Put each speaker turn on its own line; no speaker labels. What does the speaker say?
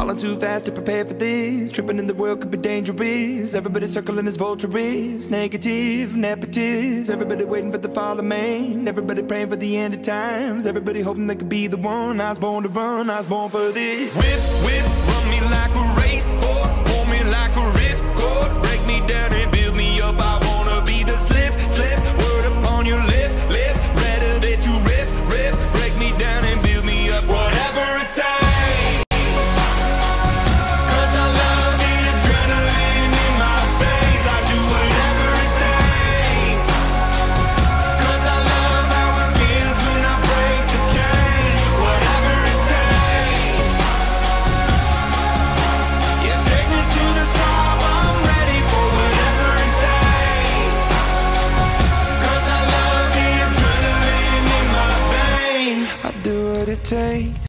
Falling too fast to prepare for this. Tripping in the world could be dangerous. Everybody circling as vultures. Negative, nepotist. Everybody waiting for the fall of man. Everybody praying for the end of times. Everybody hoping they could be the one. I was born to run, I was born for this. Whip, whip, run me like a racehorse. Pull me like a ripcord. Break me down and build me up. I wanna be the slip, slip. Word upon your lip, lip. Rather that you rip, rip. Break me down and build me up. Whatever it takes. Take